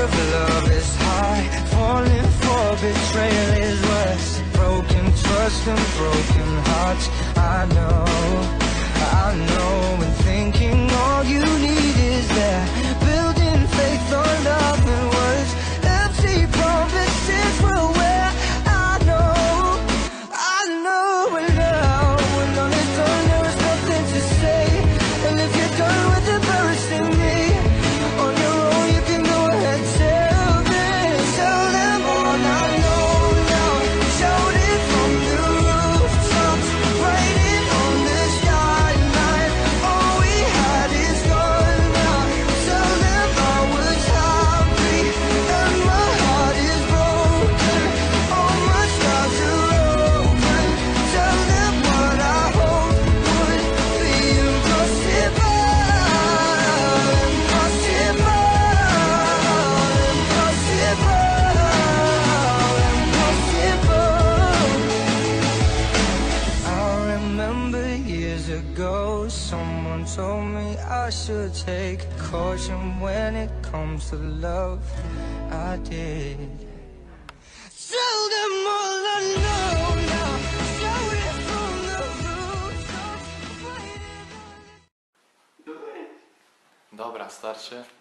of love is high, falling for betrayal is worse. Broken trust and broken hearts. I know, and thinking all you need is there. Building faith on nothing words. Empty promises will wear. I know, and now when all is done, there is nothing to say. And if you're done with embarrassing me on your own, you can go ahead, tell them all. I know now. Shout it from the rooftops, writing on the skyline. All we had is gone now. Tell them I was happy and my heart is broken. All my scars are open. Tell them what I hope would be impossible. I remember years ago, someone told me I should take caution when it comes to love. I did. Tell them all I know now. Shout it from the rooftops. Dobra, starczy.